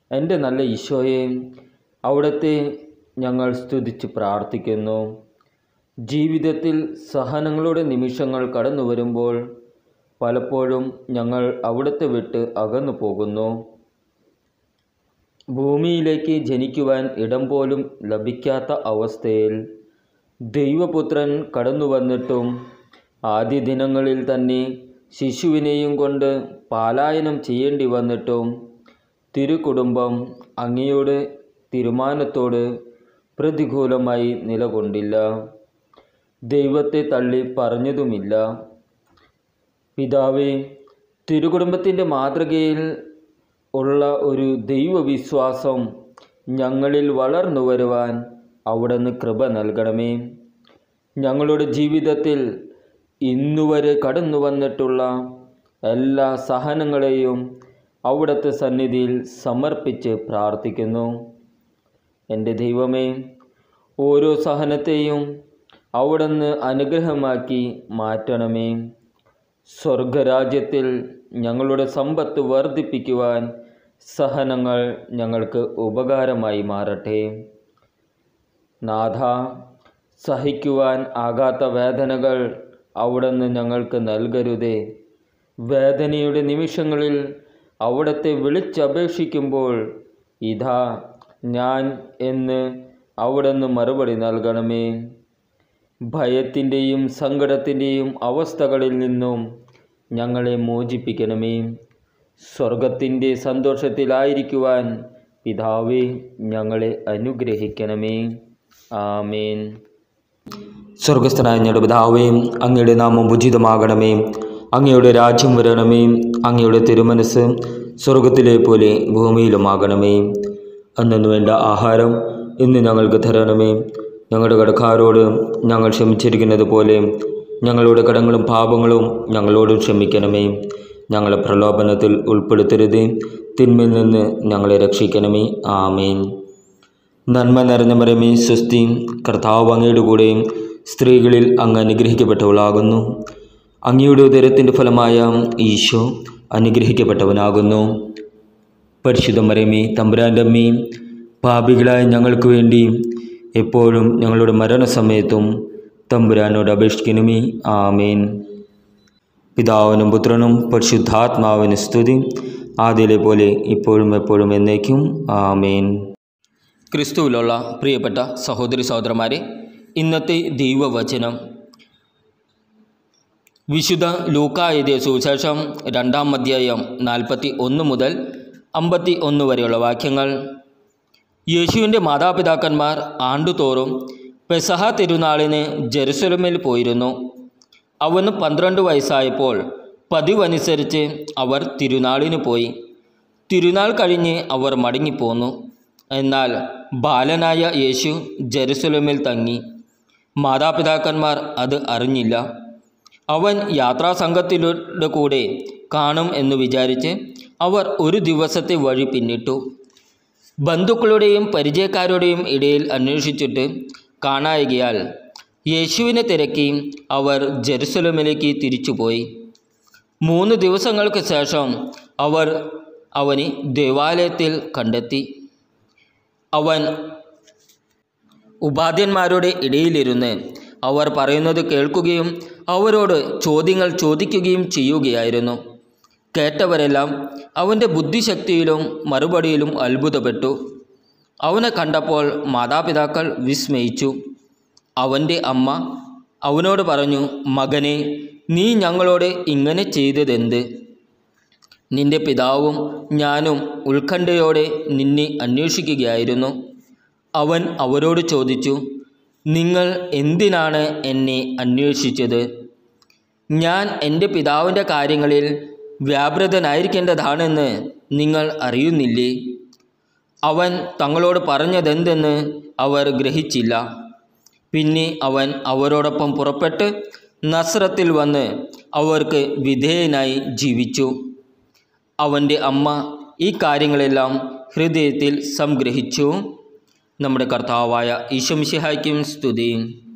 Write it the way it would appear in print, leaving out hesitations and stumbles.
എൻ്റെ നല്ല ഈശോയെ, അവിടുത്തെ ഞങ്ങൾ സ്തുതിച്ച് പ്രാർത്ഥിക്കുന്നു. ജീവിതത്തിൽ സഹനങ്ങളുടെ നിമിഷങ്ങൾ കടന്നു വരുമ്പോൾ പലപ്പോഴും ഞങ്ങൾ അവിടുത്തെ വിട്ട് അകന്നു പോകുന്നു. ഭൂമിയിലേക്ക് ജനിക്കുവാൻ ഇടം പോലും ലഭിക്കാത്ത അവസ്ഥയിൽ ദൈവപുത്രൻ കടന്നു വന്നിട്ടും ആദ്യ ദിനങ്ങളിൽ തന്നെ ശിശുവിനെയും കൊണ്ട് പലായനം ചെയ്യേണ്ടി വന്നിട്ടും തിരുകുടുംബം അങ്ങയുടെ തീരുമാനത്തോട് പ്രതികൂലമായി നിലകൊണ്ടില്ല. ദൈവത്തെ തള്ളി പറഞ്ഞതുമില്ല. പിതാവേ, തിരുകുടുംബത്തിൻ്റെ മാതൃകയിൽ ഉള്ള ഒരു ദൈവവിശ്വാസം ഞങ്ങളിൽ വളർന്നു വരുവാൻ അവിടുന്ന് കൃപ നൽകണമേ. ഞങ്ങളുടെ ജീവിതത്തിൽ ഇന്നുവരെ കടന്നു വന്നിട്ടുള്ള എല്ലാ സഹനങ്ങളെയും അവിടുത്തെ സന്നിധിയിൽ സമർപ്പിച്ച് പ്രാർത്ഥിക്കുന്നു. എൻ്റെ ദൈവമേ, ഓരോ സഹനത്തെയും അവിടുന്ന് അനുഗ്രഹമാക്കി മാറ്റണമേ. സ്വർഗരാജ്യത്തിൽ ഞങ്ങളുടെ സമ്പത്ത് വർദ്ധിപ്പിക്കുവാൻ സഹനങ്ങൾ ഞങ്ങൾക്ക് ഉപകാരമായി മാറട്ടെ. നാഥ, സഹിക്കുവാൻ ആകാത്ത വേദനകൾ അവിടുന്ന് ഞങ്ങൾക്ക് നൽകരുതേ. വേദനയുടെ നിമിഷങ്ങളിൽ അവിടുത്തെ വിളിച്ചപേക്ഷിക്കുമ്പോൾ ഇതാ ഞാൻ എന്ന് അവിടുന്ന് മറുപടി നൽകണമേ. ഭയത്തിൻ്റെയും സങ്കടത്തിൻ്റെയും അവസ്ഥകളിൽ നിന്നും ഞങ്ങളെ മോചിപ്പിക്കണമേ. സ്വർഗത്തിൻ്റെ സന്തോഷത്തിലായിരിക്കുവാൻ പിതാവേ ഞങ്ങളെ അനുഗ്രഹിക്കണമേ. ആമേൻ. സ്വർഗസ്ഥനായ ഞങ്ങളുടെ പിതാവേ, അങ്ങയുടെ നാമം ഉചിതമാകണമേ. അങ്ങയുടെ രാജ്യം വരണമേ. അങ്ങയുടെ തിരുമനസ് സ്വർഗത്തിലെ പോലെ ഭൂമിയിലുമാകണമേ. അന്നു വേണ്ട ആഹാരം ഇന്ന് ഞങ്ങൾക്ക് തരണമേ. ഞങ്ങളുടെ കടക്കാരോട് ഞങ്ങൾ ക്ഷമിച്ചിരിക്കുന്നത് പോലെ ഞങ്ങളുടെ കടങ്ങളും പാപങ്ങളും ഞങ്ങളോടും ക്ഷമിക്കണമേ. ഞങ്ങളെ പ്രലോഭനത്തിൽ ഉൾപ്പെടുത്തരുതേ, തിന്മയിൽ നിന്ന് ഞങ്ങളെ രക്ഷിക്കണമേ. ആമേൻ. നന്മ നിറഞ്ഞ മറിയമേ, സ്വസ്തി, കർത്താവ് അങ്ങയുടെ കൂടെ സ്ത്രീകളിൽ അങ്ങ് അനുഗ്രഹിക്കപ്പെട്ടവളാകുന്നു. അങ്ങയുടെ ഉദരത്തിൻ്റെ ഫലമായ ഈശോ അനുഗ്രഹിക്കപ്പെട്ടവനാകുന്നു. പരിശുദ്ധ മറിയമേ, തമ്പുരാൻ്റെ അമ്മേ, പാപികളായ ഞങ്ങൾക്ക് വേണ്ടി എപ്പോഴും ഞങ്ങളുടെ മരണസമയത്തും തമ്പുരാനോട് അപേക്ഷിക്കണമേ. ആമേൻ. പിതാവിനും പുത്രനും പരിശുദ്ധാത്മാവിന് സ്തുതി, ആദ്യയിലെ പോലെ ഇപ്പോഴും എപ്പോഴും എന്നേക്കും. ആമേൻ. ക്രിസ്തുവിലുള്ള പ്രിയപ്പെട്ട സഹോദരി സഹോദരന്മാരെ, ഇന്നത്തെ ദൈവവചനം വിശുദ്ധ ലൂക്കാ എഴുതിയ സുവിശേഷം 2-ാം അധ്യായം 41 മുതൽ 51 വരെയുള്ള വാക്യങ്ങൾ. യേശുവിൻ്റെ മാതാപിതാക്കന്മാർ ആണ്ടുതോറും പെസഹ തിരുനാളിന് ജെറുസലേമിൽ പോയിരുന്നു. അവന് 12 വയസ്സായപ്പോൾ പതിവനുസരിച്ച് അവർ തിരുനാളിന് പോയി. തിരുനാൾ കഴിഞ്ഞ് അവർ മടങ്ങിപ്പോന്നു. എന്നാൽ ബാലനായ യേശു ജെറുസലേമിൽ തങ്ങി. മാതാപിതാക്കന്മാർ അത് അറിഞ്ഞില്ല. അവൻ യാത്രാസംഘത്തിൻ്റെ കൂടെ കാണും എന്ന് വിചാരിച്ച് അവർ ഒരു ദിവസത്തെ വഴി പിന്നിട്ടു. ബന്ധുക്കളുടെയും പരിചയക്കാരുടെയും ഇടയിൽ അന്വേഷിച്ചിട്ട് കാണായികയാൽ യേശുവിനെ തിരക്കി അവർ ജെറുസലേമിലേക്ക് തിരിച്ചുപോയി. 3 ദിവസങ്ങൾക്ക് ശേഷം അവർ അവനെ ദേവാലയത്തിൽ കണ്ടെത്തി. അവൻ ഉപാധ്യന്മാരുടെ ഇടയിലിരുന്ന് അവർ പറയുന്നത് കേൾക്കുകയും അവരോട് ചോദ്യങ്ങൾ ചോദിക്കുകയും ചെയ്യുകയായിരുന്നു. കേട്ടവരെല്ലാം അവൻ്റെ ബുദ്ധിശക്തിയിലും മറുപടിയിലും അത്ഭുതപ്പെട്ടു. അവനെ കണ്ടപ്പോൾ മാതാപിതാക്കൾ വിസ്മയിച്ചു. അവൻ്റെ അമ്മ അവനോട് പറഞ്ഞു, മകനെ, നീ ഞങ്ങളോട് ഇങ്ങനെ ചെയ്തതെന്ത്? നിന്റെ പിതാവും ഞാനും ഉത്കണ്ഠയോടെ നിന്നെ അന്വേഷിക്കുകയായിരുന്നു. അവൻ അവരോട് ചോദിച്ചു, നിങ്ങൾ എന്തിനാണ് എന്നെ അന്വേഷിച്ചത്? ഞാൻ എൻ്റെ പിതാവിൻ്റെ കാര്യങ്ങളിൽ വ്യാപൃതനായിരിക്കേണ്ടതാണെന്ന് നിങ്ങൾ അറിയുന്നില്ലേ? അവൻ തങ്ങളോട് പറഞ്ഞതെന്തെന്ന് അവർ ഗ്രഹിച്ചില്ല. പിന്നെ അവൻ അവരോടൊപ്പം പുറപ്പെട്ട് നസ്രത്തിൽ വന്ന് അവർക്ക് വിധേയനായി ജീവിച്ചു. അവൻ്റെ അമ്മ ഈ കാര്യങ്ങളെല്ലാം ഹൃദയത്തിൽ സംഗ്രഹിച്ചു. നമ്മുടെ കർത്താവായ ഈശോ മിശിഹായ്ക്കും സ്തുതി.